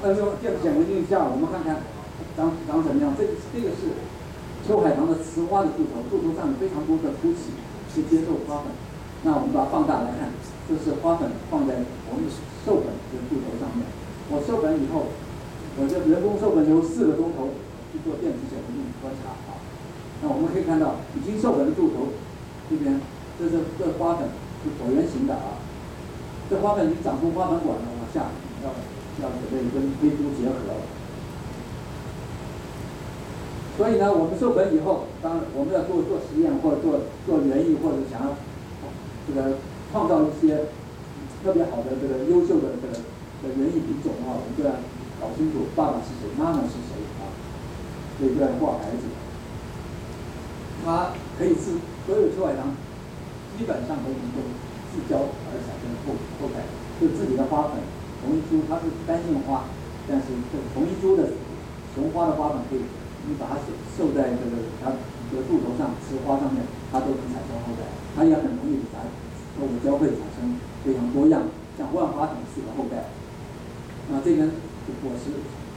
那用电子显微镜下，我们看看长什么样。这个是秋海棠的雌花的柱头，柱头上有非常多的凸起，是接受花粉。那我们把它放大来看，这是花粉放在我们授粉的柱头上面。我授粉以后，我这人工授粉由4个钟头去做电子显微镜观察啊。那我们可以看到，已经授粉的柱头这边，这花粉是椭圆形的啊。这花粉已经长出花粉管了，往下要准备跟微珠结合了。所以呢，我们授粉以后，当然我们要做实验或者做园艺，或者想要这个创造一些特别好的这个优秀的这个园艺品种啊，我们就要搞清楚爸爸是谁，妈妈是谁啊，所以就要挂牌子。它可以是所有秋海棠基本上都能够自交而产生后代，就自己的花粉，同一株它是单性花，但是这同一株的雄花的花粉可以，你把它授在这个它的柱头上、雌花上面，它都能产生后代。它也很容易透过交配产生非常多样，像万花筒式的后代。那这边是果实，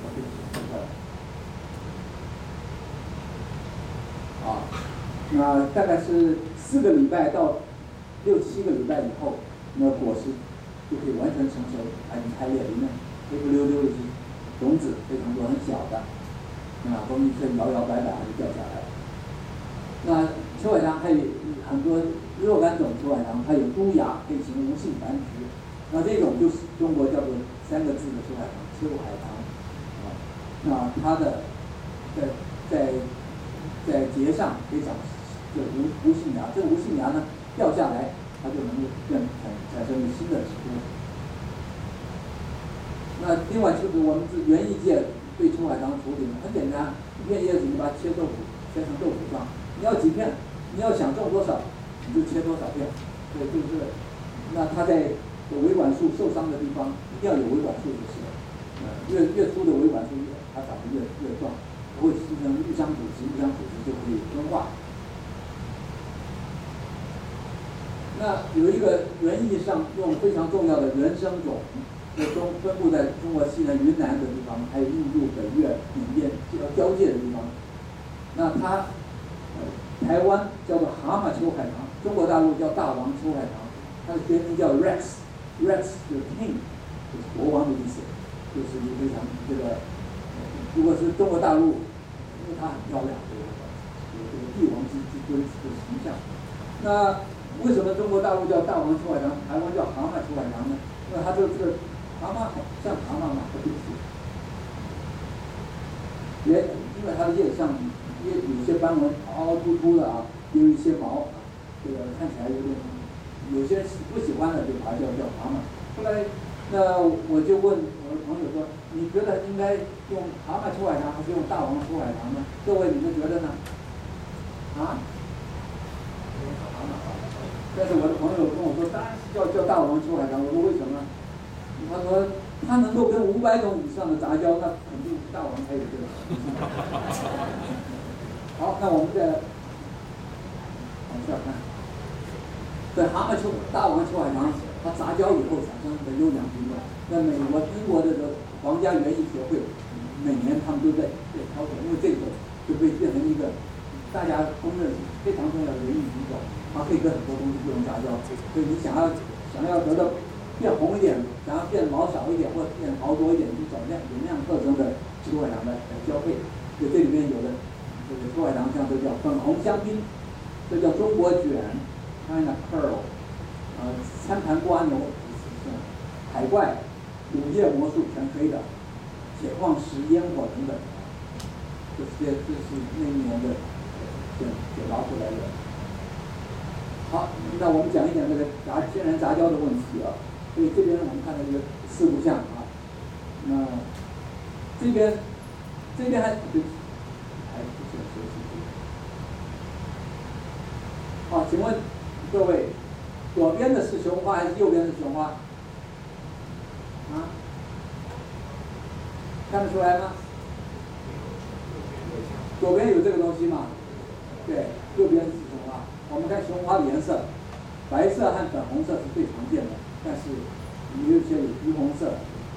啊，那大概是4个礼拜到6、7个礼拜以后，那果实就可以完全成熟，还能开裂，里面黑不溜溜的种子非常多，很小的，那风一吹摇摇摆摆就掉下来了。那秋海棠还有很多若干种秋海棠，它有都芽，可以行无性繁殖。那这种就是中国叫做3个字的秋海棠，秋海棠啊。那它的在节上可以长这无性芽，这无性芽呢掉下来，它就能够产生新的植物。那另外就是我们园艺界对秋海棠的处理很简单，一片叶子你把它切成豆腐状，你要几片，你要想种多少，你就切多少片。对，就是那它在维管束受伤的地方，一定要有维管束就是了。越粗的维管束它长得越壮，不会形成郁香组织，郁香组织就可以分化。那有一个园艺上用非常重要的原生种，分布在中国西南、云南的地方，还有印度、北越、缅甸交界的地方。那它台湾叫做蛤蟆秋海棠，中国大陆叫大王秋海棠，它的学名叫 Rex 就是 king， 就是国王的意思，就是非常这个，如果是中国大陆，因为它很漂亮，有这个帝王之尊的形象。那为什么中国大陆叫大王秋海棠，台湾叫蛤蟆秋海棠呢？因为它这个蛤蟆像蛤蟆嘛，不是？也因为它的叶子上有些斑纹凹凹凸凸的啊，也有一些毛，这个看起来有些人不喜欢的就把它叫蛤蟆。后来，那我就问我的朋友说，你觉得应该用蛤蟆秋海棠还是用大王秋海棠呢？各位你们觉得呢？啊？但是我的朋友跟我说，当然是叫大王秋海棠。我说为什么？他说他能够跟500种以上的杂交，那肯定大王才有这个。好，那我们再往下看。对，大王秋海棠，它杂交以后产生的优良品种。在美国、英国的皇家园艺协会，每年他们都在挑选，因为这个就可以变成一个大家公认非常重要的园艺品种。它可以跟很多东西不用杂交，所以你想要得到变红一点，想要变毛少一点，或者变毛多一点，你找有那样特征的秋海棠来交配。就这里面有的这个秋海棠像这叫粉红香槟，这叫中国卷 China Pearl， 餐盘瓜牛，海怪、乳叶魔术全黑的，铁矿石、烟火等等，这是那一年的解答出来的。好，那我们讲一讲这个天然杂交的问题啊。所以这边我们看到一个四不像啊，那这边还不是很熟悉。好，请问各位，左边的是雄花还是右边的是雄花？啊？看得出来吗？左边有这个东西吗？对，右边是雄花。我们看雄花的颜色，白色和粉红色是最常见的，但是也有些有橘红色、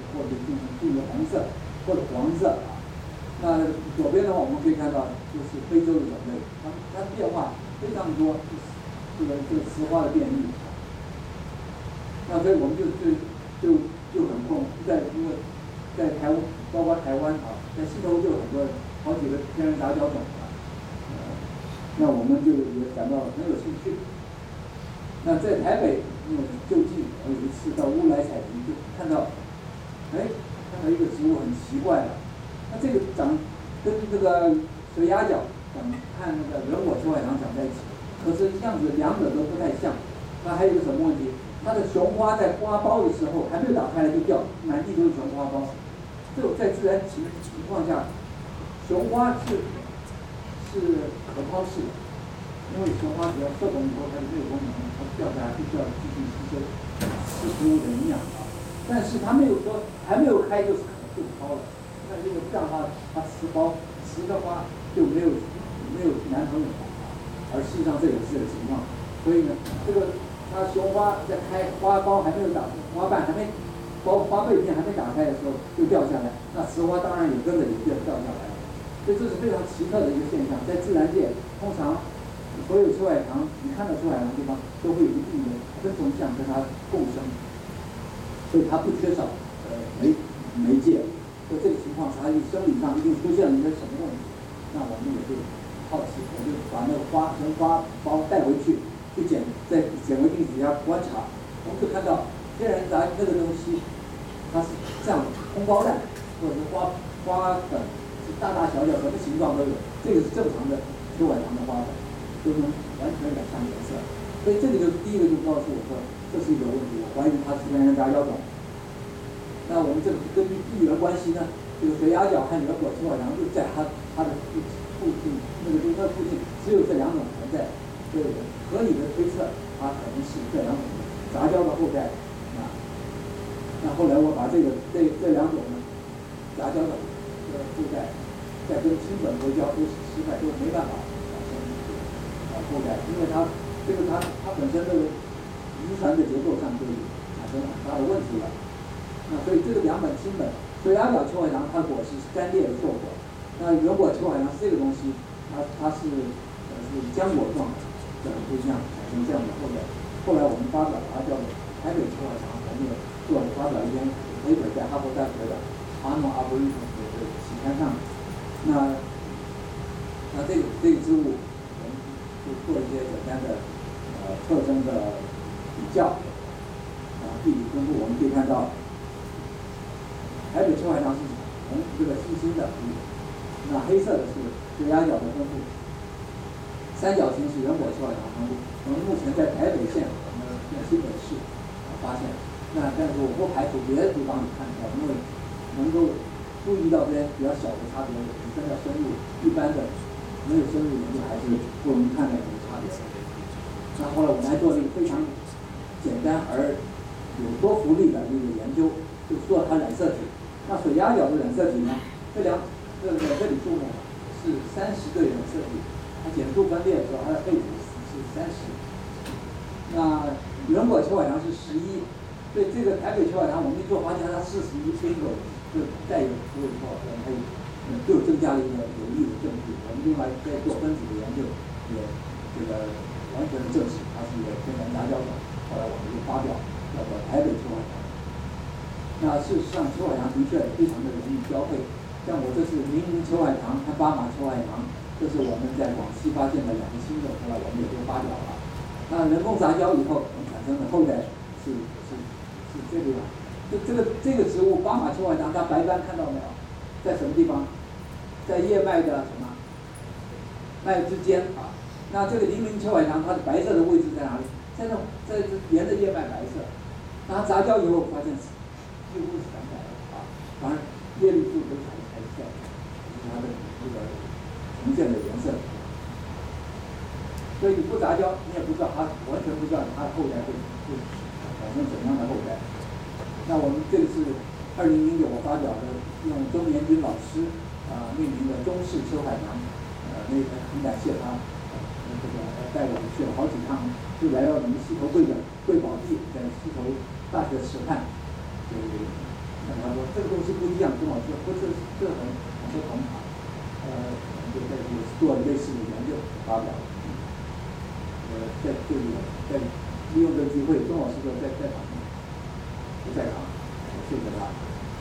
或者进入红色或者黄色啊。那左边的话，我们可以看到就是非洲的种类，它变化非常多，这个雌花的变异。那所以我们就很困惑，因为在台湾，包括台湾啊，在溪头就有很多好几个天然杂交种啊，那我们就也感到很有兴趣。那在台北，就近我有一次到乌来采集，就看到一个植物很奇怪的，那这个长跟这个水鸭角和那个人果秋海棠长在一起，可是样子两者都不太像。那还有一个什么问题？它的雄花在花苞的时候还没有打开来就掉，满地都是雄花苞。这种在自然情况下，雄花是可抛式的，因为雄花只要受冻以后，它就没有功能，它掉下来必须要继续吸收食物的营养啊。但是它没有说还没有开就抛了，那这个这样的话，它雌的花就没有男朋友啊。而事实上这也是这个情况，所以呢，这个它雄花在开花苞还没有打，花瓣还没花被片还没打开的时候就掉下来，那雌花当然也跟着也掉下来了。所以这是非常奇特的一个现象，在自然界通常所有秋海棠你看到秋海棠的地方都会有一定的昆虫相跟它共生，所以它不缺少媒介。所以这个情况，它生理上一定出现了一个什么问题？那我们也就好奇，我就把那个从花苞带回去，在显微镜底下观察，我们就看到天然杂那个东西，它是这样空包蛋，或者是花粉是大大小小，什么形状都有，这个是正常的秋海棠的花粉，都能完全染上颜色。所以这个就是第一个就告诉我说，这是一个问题，我怀疑它是天然杂交种。那我们这个根据地缘关系呢，这个水鸭角和人果秋海棠就在它的附近，那附近只有这两种存在，所以合理的推测，它可能是这两种杂交的后代啊。那后来我把这两种呢杂交的后代，再跟亲本合交都是失败，都没办法后代，因为它本身的遗传的结构上就产生很大的问题了。那所以这个两本亲本，水鸭角秋海棠它的果实是干裂的硕果，那人果秋海棠这个东西，它是浆果状的，这不一样，产生这样的后代。后来我们发表了它叫做台北秋海棠，我们也发表一篇paper在哈佛大学的Annual Arboretum的期刊上。那这个植物，我们就做一些简单的特征的比较地理分布，我们可以看到。台北秋海棠是红这个星星的，那黑色的是水鸭角的分布，三角形是人果秋海棠分布。我们目前在台北县我们新北市发现，但是我不排除别的地方也看到，因为能够注意到这些比较小的差别，真的深入一般的没有深入研究还是不容易看到什么差别。那后来我们还做了一个非常简单而有说服力的一个研究，就说它染色体。那水鸭角的染色体呢？这染色体数目是30对染色体，它减数分裂的时候，它的配子是30。那人果秋海棠是11，所以这个台北秋海棠我们一做发现它41 bingo，就带有除以后，我们还有又增加了一个有力的证据。我们另外在做分子的研究，也这个完全证实它是一个天然杂交种。后来我们就发表叫做台北秋海棠。那事实上，秋海棠的确非常的容易交配。像我这是明明秋海棠和巴马秋海棠，这是我们在广西发现的两个新种，后来我们也都发表了。那人工杂交以后，我们产生的后代是这个样。这个植物巴马秋海棠，它白斑看到没有？在什么地方？在叶脉的什么脉之间啊？那这个黎明秋海棠，它的白色的位置在哪里？在沿着叶脉白色。那它杂交以后发现几乎是300了啊，当然叶绿素都还在，就是它的这个呈现的颜色。所以你不杂交，你也不知道它，完全不知道它的后代会产生怎样的后代。那我们这个是2009我发表的，用周延军老师命名的中式秋海棠，那个很感谢他，这个带我们去了好几趟，就来到我们溪头贵宝地，在溪头大学池畔。看他说这个东西不一样，跟我说不是这很不同啊。就在也是做类似的研究发表。在这里在利用这个机会，钟老师说在场不在场，谢谢他。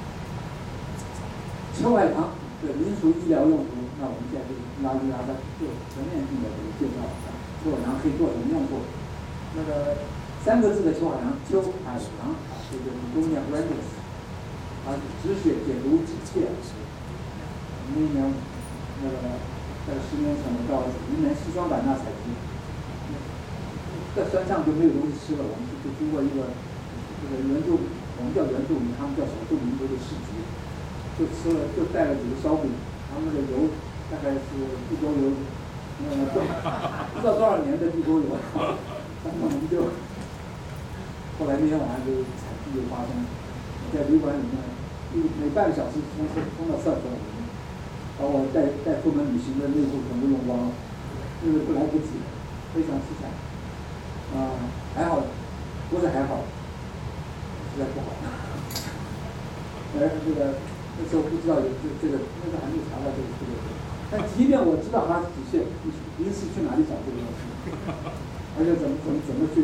秋海棠的民俗医疗用途，那我们现在就拉的做全面性的这个介绍。秋海棠可以做什么用途？那个3个字的秋海棠，秋海棠啊，这个 Begonia grandis， 啊，止血解毒止泻。那年在10年前我到云南西双版纳采集，在山上就没有东西吃了，我们就经过一个这个原住，我们叫原住民，他们叫少数民族的市集，就吃了，就带了几个烧饼，他们的油大概是地沟油，不知道多少年的地沟油，然后我们就后来那天晚上就采集就发生，在旅馆里面每半个小时冲到厕所里面。把我带出门旅行的内裤全部用光了，因为不来不及，非常凄惨。还好，不是还好，实在不好。这个那时候不知道有这个，那个还没查到这个。但即便我知道他只是临时去哪里找这个东西，而且怎么去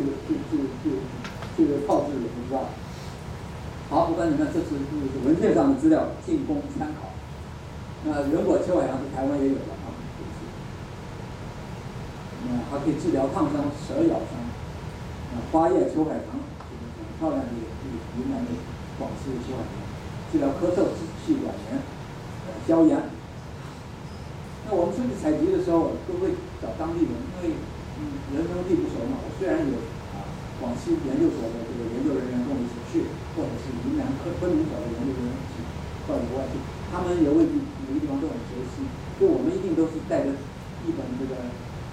炮制也不知道。好，不管你们，这是文献上的资料，仅供参考。那人果秋海棠在台湾也有了啊，还可以治疗烫伤、蛇咬伤。花叶秋海棠，这个很漂亮的云南的广式的秋海棠，治疗咳嗽、支气管炎、消炎。那我们出去采集的时候，都会找当地人，因为人生地不熟嘛。我虽然有广西研究所的这个研究人员跟我一起去，或者是云南昆明所的研究人员一起到国外去。他们也未必每个地方都很熟悉，就我们一定都是带着一本这个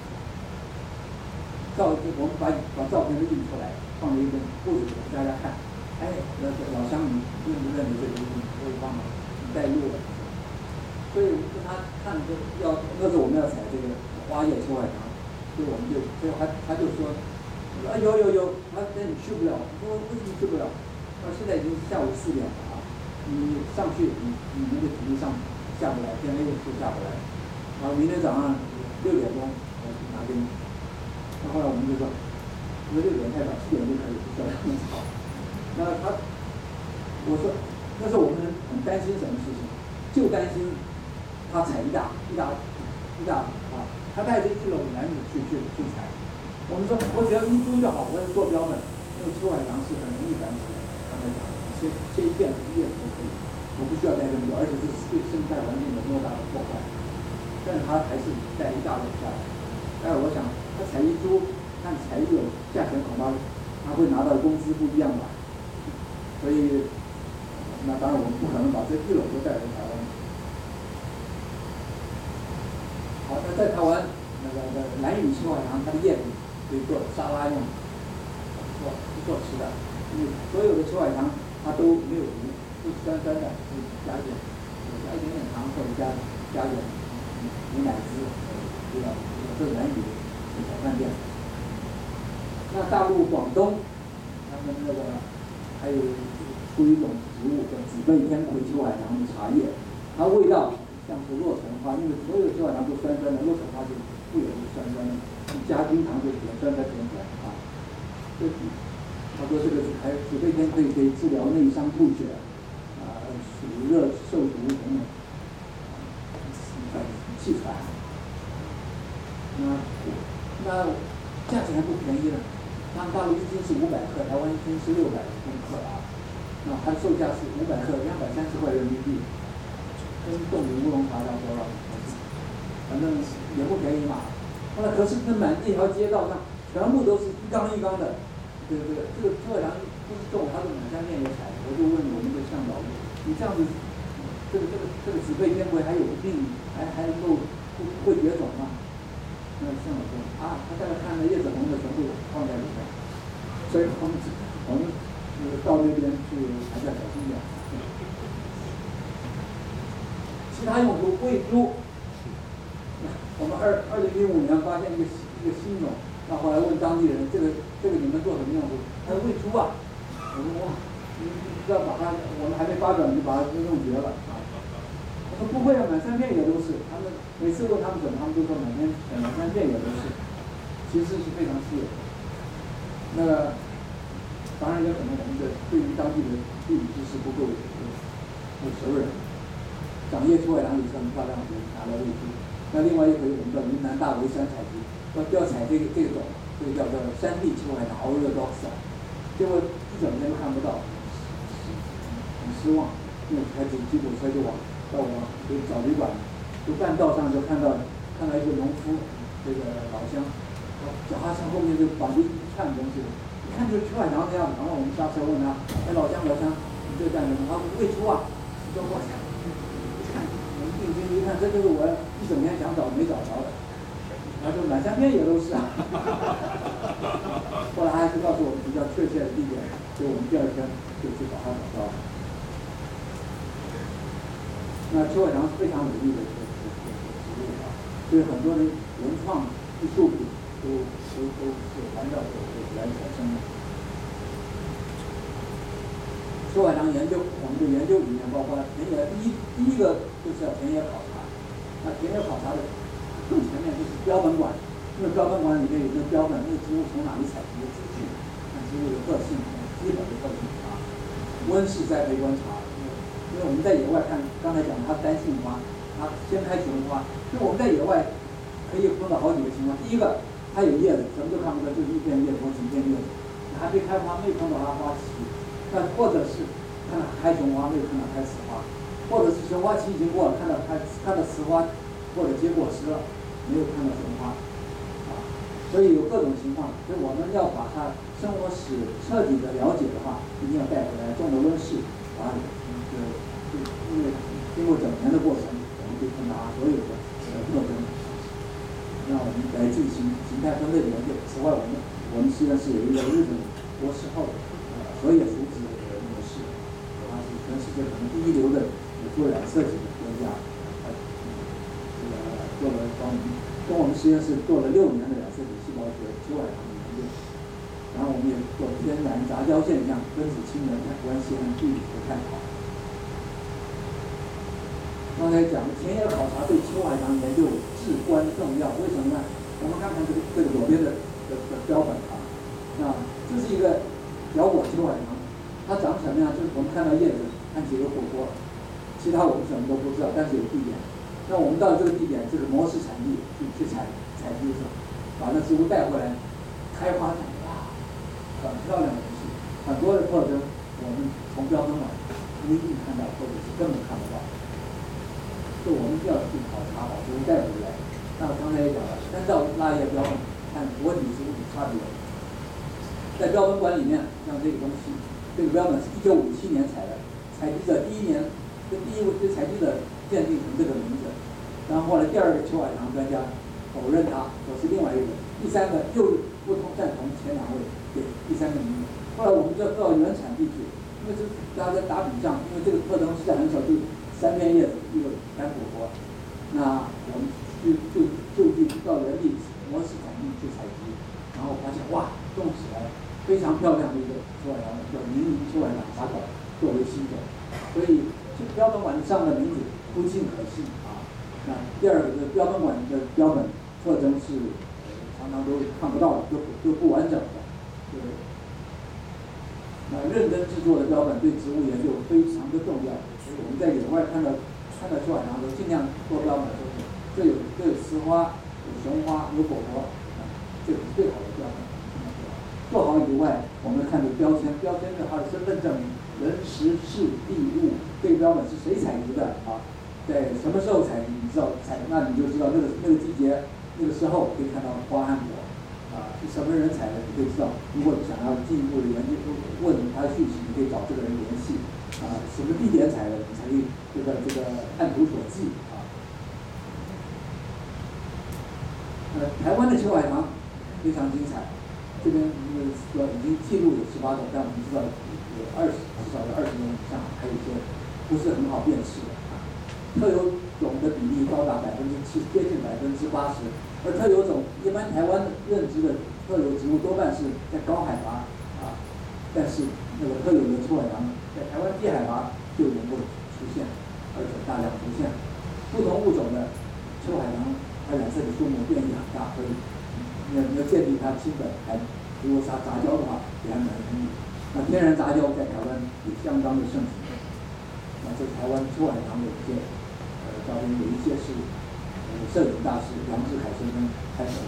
我们把照片都印出来，放在一本簿子里给大家看。老乡，你认不认得这个东西？可以帮忙带路了。所以跟他看那时候我们要采这个花叶秋海棠，所以我们所以他就说，有，但你去不了。我说为什么去不了？现在已经下午4点了啊。你上去，你们的体力下不来，天黑就下不来。然后明天早上6点钟我拿给你。那后来我们就说6点太早，7点就可以，不需要那么早。我说那时候我们很担心什么事情，就担心他采一大啊，他带着1篓男子去采。我们说我只要1株就好，我要做标本，因为秋海棠是很容易繁殖的，刚才讲。切一片叶子就可以，我不需要带这么多，而且这是对生态环境有多大的破坏。但是他还是带一大篓下来。但是我想，他采1株，看采1篓，价钱恐怕他会拿到的工资不一样吧。所以，那当然我们不可能把这1篓都带回台湾。好，那在台湾那个蓝屿秋海棠，它的叶子可以做沙拉用，做吃的。因为所有的秋海棠它都没有毒，是酸酸的，可以加一点糖或者加点牛奶汁，这是蓝屿的早饭店。那大陆广东，他们那个还有出一种植物叫紫背天葵秋海棠的茶叶，它味道像是洛神花，因为所有的秋海棠都酸酸的，洛神花就不也是酸酸的，加冰糖就甜酸的甜啊。他说这个紫背天葵可以治疗内伤吐血，暑热受毒等等，气喘。那价钱还不便宜呢，他们大陆1斤是500克，台湾1斤是600克啊。那它的售价是500克230块人民币，跟冻柠乌龙茶差不多了，反正也不便宜嘛。后来可是那条街道上全部都是一缸一缸的。这个秋海棠不是种，它是满山遍野采。我就问我们的向导，你这样子，这个紫背天葵还有病，还能够不会绝种吗？那向导说他大概看了叶子红的全部放在里面，所以我们到那边去还是要小心点。其他用途喂猪，我们2015年发现一个新种。那后来问当地人，这个你们做什么用途？他说喂猪啊。我说哇， 你知道把它，我们还没发表你就把它弄绝了啊！我说不会啊，满山遍野都是。他们每次问他们怎么，他们都说满山遍野都是，其实是非常稀有的。那个当然也可能我们的对于当地的地理知识不够熟人。长叶秋海棠也是很漂亮的，拿来喂猪。那另外一回我们到云南大围山采集，要采这个种，这个叫做山地秋海棠熬热多斯，结果一整天都看不到，很失望。因为开始吉普车就到我找旅馆，就半道上就看到一个农夫，这个老乡，脚踏车后面就绑着一串东西，一看就是秋海棠的样子。然后我们下车问他，老乡，你这干什么？他说喂猪啊。说我想。我们定睛一看，这就是我一整天想找没找着的，然后就满山遍野都是啊。后来还是告诉我们比较确切的地点，所以我们第二天就去把它找到。那秋海棠是非常美丽的一个植物啊，所以很多的文创艺术品都是环绕着来产生的。秋海棠研究，我们的研究里面包括田野，第一个就是要田野考察。那田野考察的更前面就是标本馆，因为标本馆里面有个标本，那个植物从哪里采集的资讯，看植物的特性，基本的特性啊。温室栽培观察，因为我们在野外看，刚才讲它单性花，它先开雄花，所以我们在野外可以碰到好几个情况。第一个，它有叶子，什么都看不到，就是一片叶子或几片叶子，还没开花，没碰到它花期。那或者是看到开雄花，没有看到开雌花，或者是雄花期已经过了，看到雌花或者结果实了，没有看到雄花，啊，所以有各种情况。所以我们要把它生活史彻底的了解的话，一定要带回来，种的温室，啊，因为经过整年的过程，我们可以看到它所有的特征。那我们来进行形态分类的研究。此外，我们实验室有一个日本博士后。河野福子博士，他是全世界可能第一流的做染色体的专家，做了跟我们实验室做了6年的染色体细胞学秋海棠的研究，然后我们也做天然杂交现象、分子亲缘关系和地理的探讨。刚才讲的田野考察对秋海棠研究至关重要，为什么呢？我们看看这个左边的标本啊，那这是一个。小果秋海棠，它长什么样？就是我们看到叶子，看起来有火锅，其他我们什么都不知道，但是有地点。那我们到这个地点，这个模式产地去采集的时候，把那植物带回来，开花长哇，很漂亮的东西，很多的特征，我们从标本馆不一定看到，或者是根本看不到。所以我们要去考察，把植物带回来。那刚才也讲了，参照蜡叶标本，看活体植物的差别。在标本馆里面，像这个东西，这个标本是1957年采的，采集者第一年跟第一位对采集者鉴定成这个名字，然后后来第二个秋海棠专家否认它，说是另外一个，第三个又不同赞同前2位给第3个名字。后来我们就到原产地去，因为这大家在打比仗，因为这个特征实在很少，就3片叶子一个单果果，那我们就地到原地模式产地去采集，然后发现哇，种起来。非常漂亮的一个秋海棠，叫明宁秋海棠法种作为新种，所以这个标本馆上的名字不尽可信啊。那第二个，标本馆的标本特征是常常都看不到的，都不完整的。对。那认真制作的标本对植物研究非常的重要，所以我们在野外看到秋海棠的时候，尽量做标本都是这有雌花、有雄花、有果核，这是最好的标本。做好以外，我们看这个标签是它的身份证明，人、时、事、地、物，这个标本是谁采集的啊？在什么时候采集？你知道那你就知道那个季节、那个时候可以看到花和果啊，是什么人采的，你可以知道。如果你想要进一步的研究，问他的讯息，你可以找这个人联系啊。什么地点采的，你才可以这个按图索骥啊。台湾的秋海棠非常精彩。这边说已经记录有18种，但我们知道有至少有20种以上，还有一些不是很好辨识的啊。特有种的比例高达7%，接近80%，而特有种一般台湾认知的特有植物多半是在高海拔啊，但是那个特有的秋海棠在台湾低海拔就能够出现，而且大量出现。不同物种的秋海棠，它染色的数目变异很大，所以你要鉴定它亲本，如果是杂交的话，也还蛮容易。那天然杂交在台湾也相当的盛行。那这台湾秋海棠有一些照片，有一些是摄影大师杨志海先生拍摄的。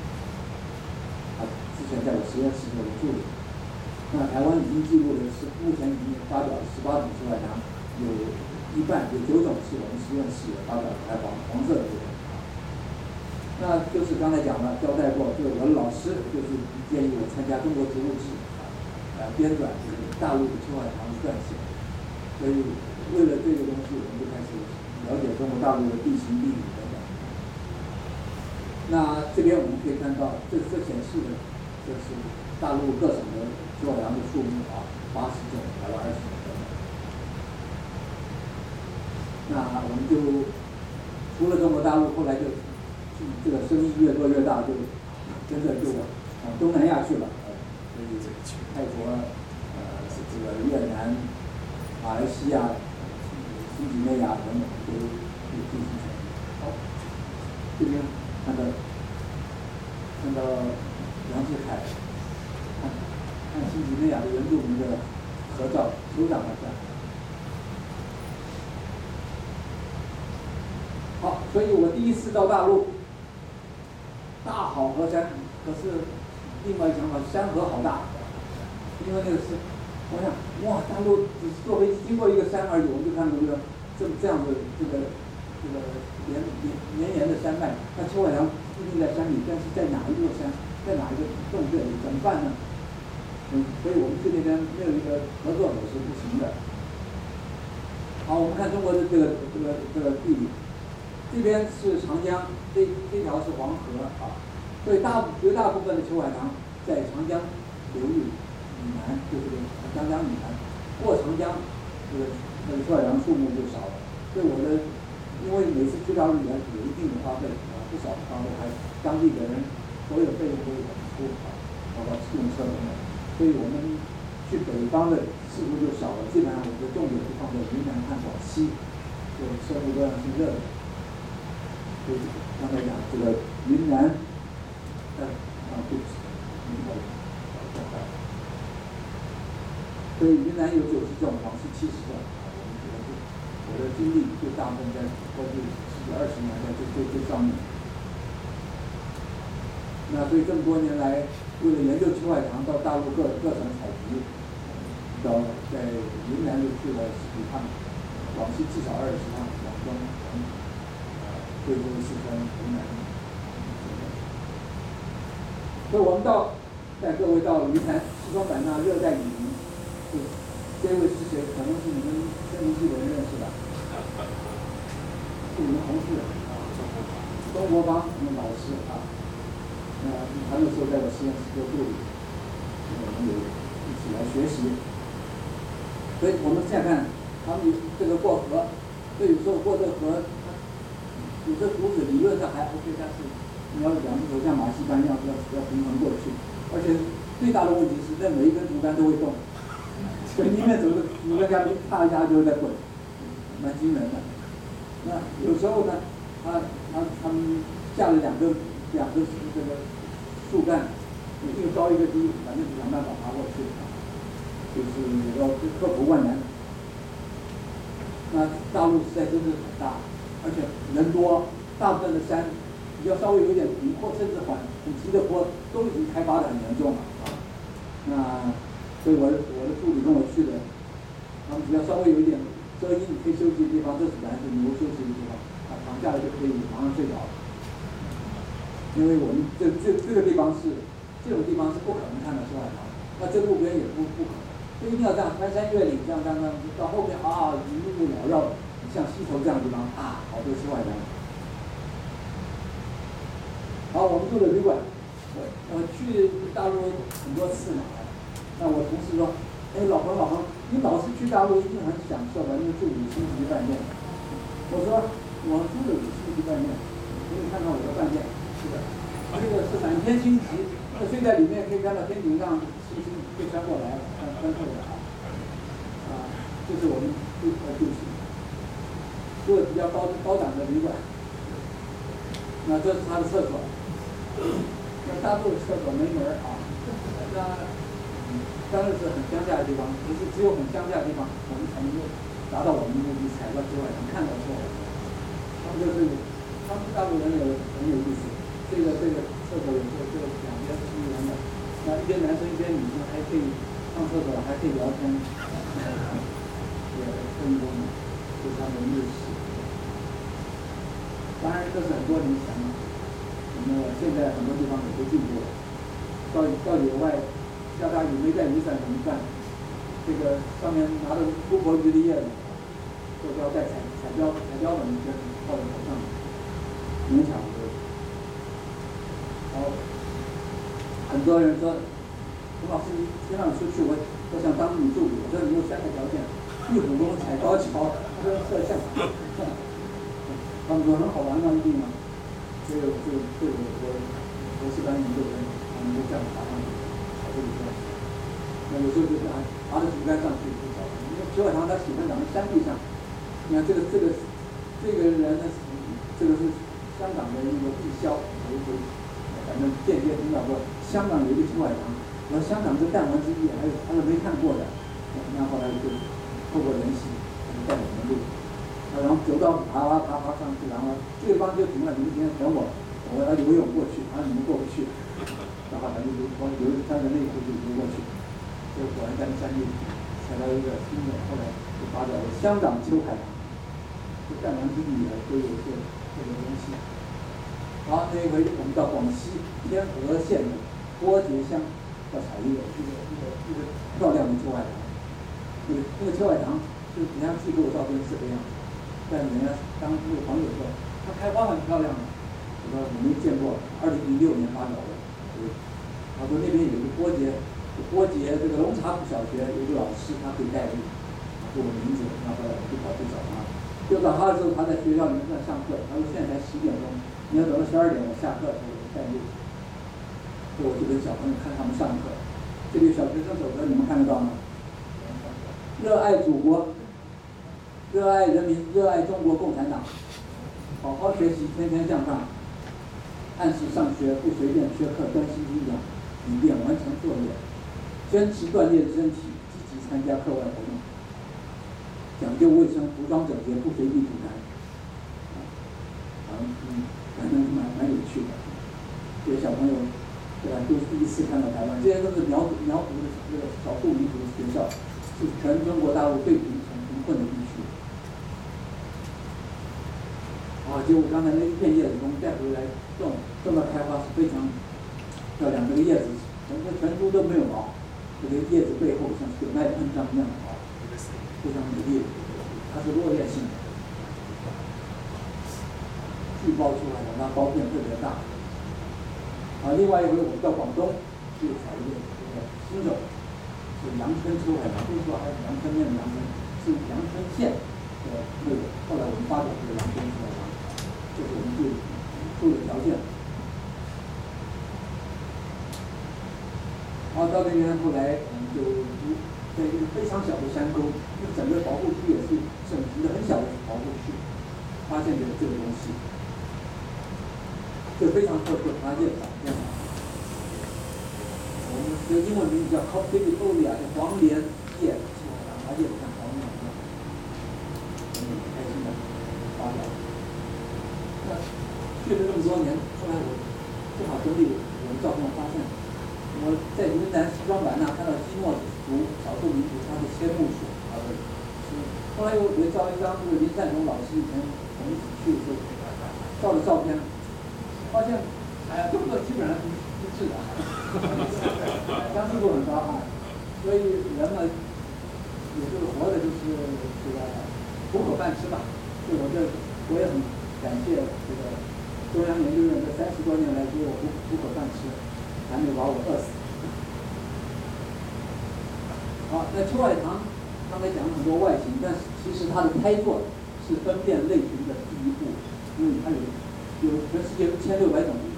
之前在我实验室有助理。那台湾已经记录的是，目前已经发表了18种秋海棠，有一半有9种是我们实验室发表的，还黄色的这种。那就是刚才讲了，交代过，就是我的老师就是建议我参加中国植物志，编纂这个大陆的秋海棠的撰写。所以为了这个东西，我们就开始了解中国大陆的地形、地理等等。那这边我们可以看到，这显示的这是大陆各省的秋海棠的数目80种，台湾20种等等。那我们就除了中国大陆，后来就这个生意越做越大，就真的就往东南亚去了。所以泰国、这个越南、马来西亚、新几内亚等等都进行了。好，这边看到杨志海。看新几内亚的原住民的合照，酋长合照。好，所以我第一次到大陆，大好河山，可是另外想法，山河好大，因为那个是，我想哇，大陆只是坐飞机经过一个山而已，我们就看到这样的这个绵延的山脉，那秋海棠一定在山里，但是在哪一座山，在哪一个洞穴里，怎么办呢？所以我们去那边没有一个合作也是不行的。好，我们看中国的这个地理，这边是长江，这条是黄河所以绝大部分的秋海棠在长江流域以南，就是长江以南，过长江那个秋海棠数目就少了。所以因为每次去大陆有一定的花费不少的花费，还当地的人所有费用都有出包括用车等等。所以我们去北方的次数就少了，基本上我们的重点是放在云南和广西，就生活多样性热的。所以刚才讲这个云南所以云南有90种，广西70种。我的经历就大部分在过去10几20年在这上面。那所以这么多年来，为了研究秋海棠，到大陆各省采集，在云南就去了10几趟，广西至少20趟，广东、贵州、四川、湖南。所以我们带各位到云南西双版纳热带雨林，这位是谁？可能是你们生物系的人认识的，是你们同事周国芳，我们老师他那时候在我实验室做助理，我们有一起来学习。所以我们现在看，他们这个过河，所以有时候过这个河，有些竹子理论上还 OK， 但是你要2只手像马戏般要平衡过去，而且最大的问题是，那每一根竹竿都会动，所以宁愿走的竹竿下面踏一下就会在滚，蛮惊人的。那有时候呢，他们下了两个这个树干，一个高一个低，反正想办法爬过去，就是要克服万难。那大陆实在真的很大，而且人多，大部分的山只要稍微有点平坡，甚至很急的坡，都已经开发的很严重了那所以我的助理跟我去的，他们只要稍微有一点遮阴可以休息的地方，这本来是牛休息的地方，躺下来就可以马上睡着了。因为我们这个地方这种地方是不可能看到秋海棠，那这路边也不可能，就一定要这样翻山越岭，这样到后面一路缭绕，像溪头这样的地方好多秋海棠。好，我们住的旅馆，去大陆很多次嘛，那我同事说，老彭，你老是去大陆一定很享受吧？因为住5星级饭店。我说我住的5星级饭店，给你看看我的饭店。是的，这个是满天星级，睡在里面可以看到天顶上星星飞穿过来，穿透的就是我们住的比较高档的旅馆。那这是他的厕所，那大陆的厕所没门啊。当然是很乡下的地方，只有很乡下的地方，我们才能够达到我们的目的，采到之外能看到之外。他们大陆人很有意思，这个厕所有时候就两边是一样的，那一边男生一边女生还可以上厕所，还可以聊天，也分工，非常的日式。当然这是很多年前了，现在很多地方也都进步了。到野外下大雨没带雨伞怎么办？这个上面拿着姑婆菊的叶子，塑胶袋彩标本就套在头上，勉强的。然后很多人说，陈老师先让你出去，我想当你助理。我说你有3个条件：壁虎功、踩高跷跟摄像。他们说很好玩吗？一定吗？这个我是班研究生，他们就这样爬上去，跑这里去。那有时候就是爬着竹竿上去去找。因为九海棠它喜欢长在山地上。你看这个人呢，这个是香港的一个义消，反正间接听到过香港有一个九海棠，我说香港这弹丸之地还有没看过的，那后来就透过联系，带我们路。然后走到爬上去，然后这个帮就停了，你们今天等我要游泳过去，你们过不去，然后他就穿着内裤就游过去，结果果然在山里采到一个新的，后来就发表了香港秋海棠，这弹丸之地都有这个东西。好，那一回我们到广西天河县的波杰乡，要采一个漂亮的秋海棠，那个秋海棠就是人家寄给我照片是这样。但人家当那个朋友说，它开花很漂亮的，我说我没见过，2006年发表的。他说那边有一个波杰这个龙茶铺小学有一个老师，他可以带路，给我名字，然后就跑去找他。就找他的时候，他在学校里面在上课，他说现在才10点钟，你要等到12点我下课的时候我带路。所以我就跟小朋友看他们上课，这个小学生手册你们看得到吗？热爱祖国。热爱人民，热爱中国共产党，好好学习，天天向上，按时上学，不随便缺课，专心听讲，以便完成作业，坚持锻炼身体，积极参加课外活动，讲究卫生，服装整洁，不随地吐痰。反正蛮有趣的。这些小朋友，对吧？都是第一次看到台湾，这些都是苗族的这个少数民族学校，是全中国大陆最贫困的地区。结果刚才那一片叶子中带回来种到开花是非常漂亮，这个叶子全株都没有毛，这个叶子背后像血脉喷张一样非常美丽，它是落叶性的，巨包出来的，那包片特别大。另外一回我们到广东去采一个新种，是阳春秋海棠，不是说还是阳春面的阳春，是阳春县的那个，后来我们发展这个阳春秋海棠。这是我们住的条件。到那边后来我们就在一个非常小的山沟，因为整个保护区也是省级的很小的保护区，发现这个东西，这非常特殊，它叶子长这样。我们这个英文名字叫 Coffeeolia， 叫黄连叶，它叶子像黄连一样，很开心的发表。去了这么多年，后来我正好整理我的照片，发现我在云南西双版纳看到基诺族少数民族他的千木鼠，后来我照一张这个林善荣老师以前我们一起去的时候照的照片，发现动作基本上是一致的，相似度很高所以人嘛，也就是活的就是这个糊口饭吃吧。所以我也很感谢这个中央研究院这30多年来给我糊口饭吃，还没把我饿死。好，那秋海棠刚才讲了很多外形，但是其实它的胎作是分辨类群的第一步，因为它有全世界1600种